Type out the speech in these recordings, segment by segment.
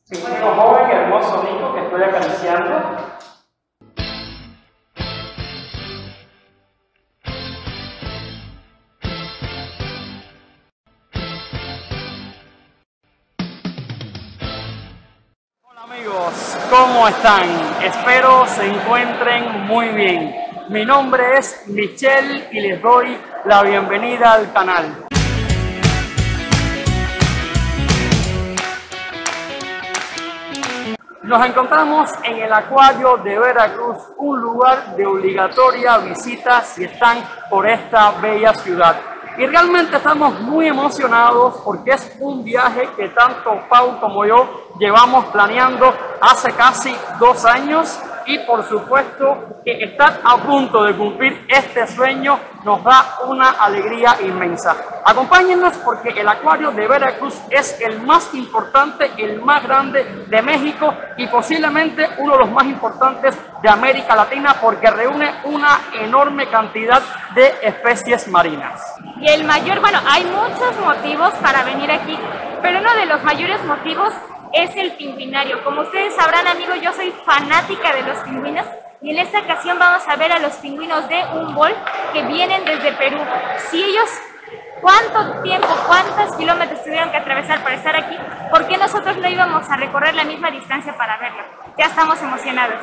Pingüino joven, hermoso Nico, que estoy acariciando. Hola amigos, ¿cómo están? Espero se encuentren muy bien. Mi nombre es Michelle y les doy la bienvenida al canal. Nos encontramos en el Acuario de Veracruz, un lugar de obligatoria visita si están por esta bella ciudad. Y realmente estamos muy emocionados porque es un viaje que tanto Pau como yo llevamos planeando hace casi 2 años y por supuesto que estar a punto de cumplir este sueño nos da una alegría inmensa. Acompáñennos porque el Acuario de Veracruz es el más importante, el más grande de México y posiblemente uno de los más importantes de América Latina porque reúne una enorme cantidad de especies marinas. Y el mayor, bueno, hay muchos motivos para venir aquí, pero uno de los mayores motivos es el pingüinario. Como ustedes sabrán, amigos, yo soy fanática de los pingüinos y en esta ocasión vamos a ver a los pingüinos de Humboldt que vienen desde Perú. Si ellos, ¿cuánto tiempo, cuántos kilómetros tuvieron que atravesar para estar aquí? ¿Por qué nosotros no íbamos a recorrer la misma distancia para verlo? Ya estamos emocionados.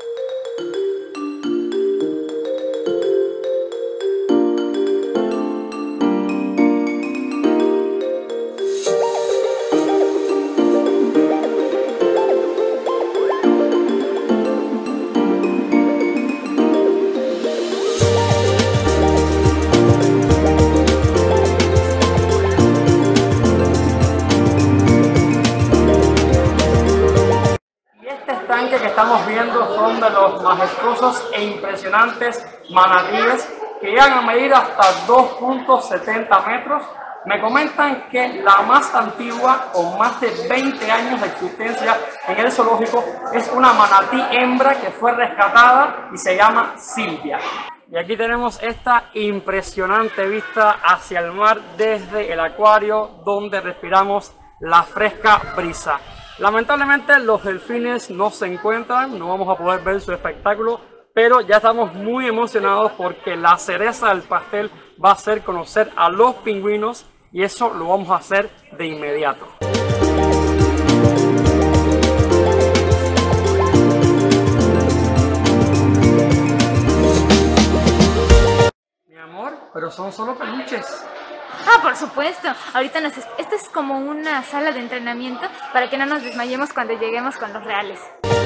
Que estamos viendo son de los majestuosos e impresionantes manatíes que llegan a medir hasta 2.70 metros. Me comentan que la más antigua, con más de 20 años de existencia en el zoológico, es una manatí hembra que fue rescatada y se llama Silvia. Y aquí tenemos esta impresionante vista hacia el mar desde el acuario donde respiramos la fresca brisa. Lamentablemente los delfines no se encuentran, no vamos a poder ver su espectáculo, pero ya estamos muy emocionados porque la cereza del pastel va a ser conocer a los pingüinos y eso lo vamos a hacer de inmediato. Mi amor, pero son solo peluches. Ah, por supuesto. Ahorita esto es como una sala de entrenamiento para que no nos desmayemos cuando lleguemos con los reales.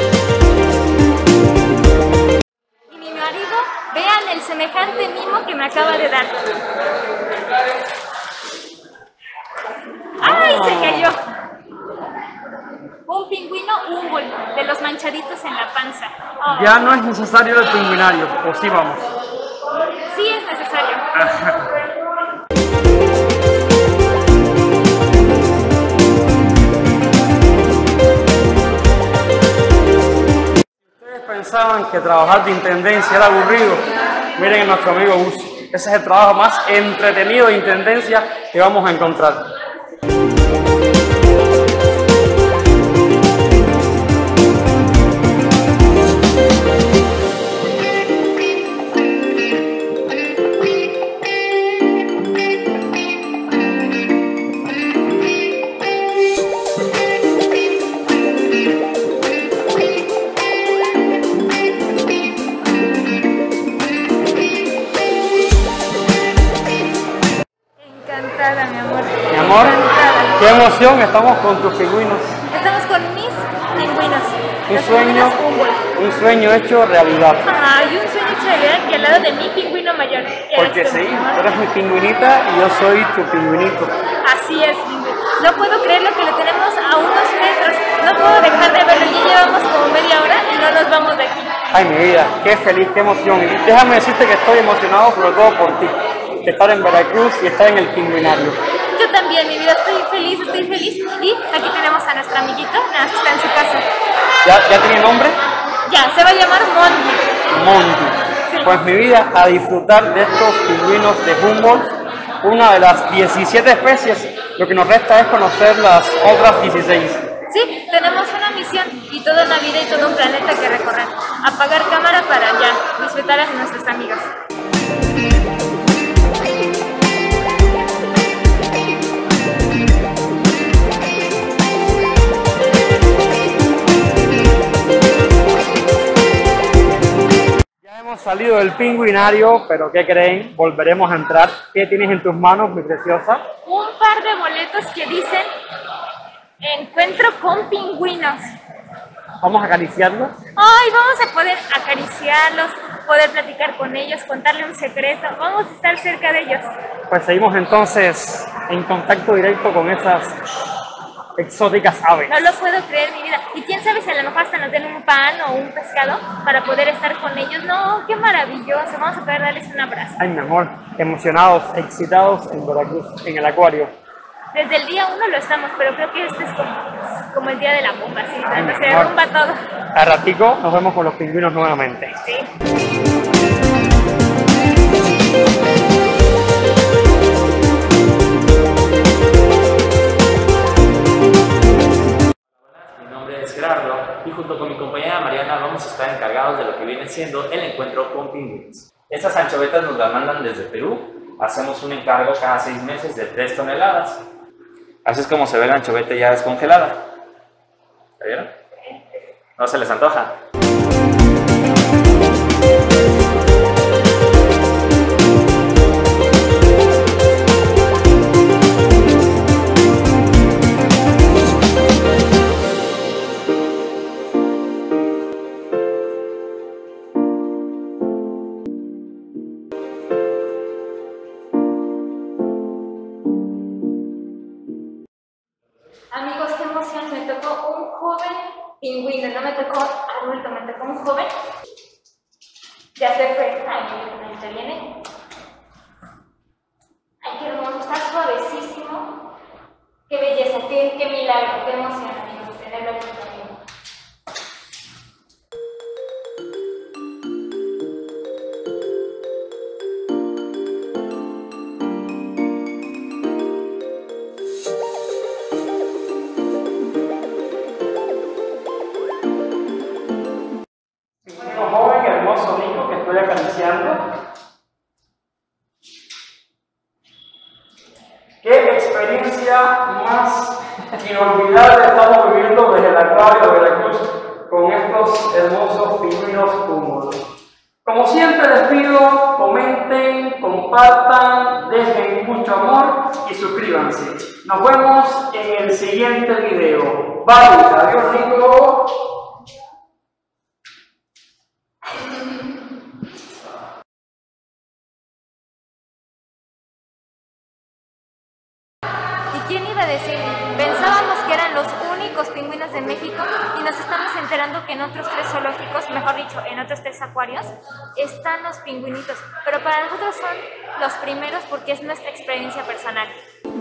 Y mi marido, vean el semejante mimo que me acaba de dar. ¡Ay, se cayó! Un pingüino Humboldt, de los manchaditos en la panza. Oh. Ya no es necesario el pingüinario, o sí vamos. Sí es necesario. Pensaban que trabajar de intendencia era aburrido, miren a nuestro amigo Gus, ese es el trabajo más entretenido de intendencia que vamos a encontrar. Mi amor, qué emoción, estamos con tus pingüinos. Estamos con mis pingüinos. Un sueño hecho realidad. Ay, un sueño hecho realidad y al lado de mi pingüino mayor. Porque sí, tú eres mi pingüinita y yo soy tu pingüinito. Así es, no puedo creerlo que lo tenemos a unos metros. No puedo dejar de verlo, ya llevamos como media hora y no nos vamos de aquí. Ay, mi vida, qué feliz, qué emoción. Y déjame decirte que estoy emocionado sobre todo por ti. De estar en Veracruz y estar en el pingüinario. Yo también, mi vida, estoy feliz. Y aquí tenemos a nuestro amiguito, que está en su casa. ¿Ya tiene nombre? Ya, se va a llamar Monty. Monty. Sí. Pues mi vida, a disfrutar de estos pingüinos de Humboldt, una de las 17 especies. Lo que nos resta es conocer las otras 16. Sí, tenemos una misión y toda una vida y todo un planeta que recorrer. Apagar cámara para ya disfrutar a nuestros amigos. Hemos salido del pingüinario, pero ¿qué creen? Volveremos a entrar. ¿Qué tienes en tus manos, mi preciosa? Un par de boletos que dicen encuentro con pingüinos. Vamos a acariciarlos. Ay, vamos a poder acariciarlos, poder platicar con ellos, contarle un secreto. Vamos a estar cerca de ellos. Pues seguimos entonces en contacto directo con esas exóticas aves. No lo puedo creer, mi vida. Y quién sabe si a lo mejor hasta nos den un pan o un pescado para poder estar con ellos. No, qué maravilloso. Vamos a poder darles un abrazo. Ay, mi amor, emocionados, excitados en Veracruz, en el acuario. Desde el día 1 lo estamos, pero creo que este es como el día de la bomba, ¿sí? Donde se amor, derrumba todo. A ratico nos vemos con los pingüinos nuevamente. Sí. Mi nombre es Gerardo y junto con mi compañera Mariana vamos a estar encargados de lo que viene siendo el encuentro con pingüinos. Estas anchovetas nos las mandan desde Perú. Hacemos un encargo cada 6 meses de 3 toneladas. Así es como se ve la anchoveta ya descongelada. ¿La vieron? ¿No se les antoja? Amigos, qué emoción, me tocó un joven pingüino, no me tocó adulto, me tocó un joven. Ya se fue. Ay, mira, te viene. Ay, qué hermoso, está suavecísimo. Qué belleza, qué milagro, qué emoción, amigos, tenerlo aquí conmigo. Joven, hermoso Nico, que estoy acariciando. ¿Qué experiencia más inolvidable estamos viviendo desde el acuario de Veracruz con estos hermosos pingüinos húmedos? Como siempre les pido, comenten, compartan, dejen mucho amor y suscríbanse. Nos vemos en el siguiente video. Bye, adiós Nico. ¿Y quién iba a decir? Pensábamos que eran los únicos pingüinos de México y nos estamos enterando que en otros 3 zoológicos, mejor dicho, en otros 3 acuarios, están los pingüinitos. Pero para nosotros son los primeros porque es nuestra experiencia personal.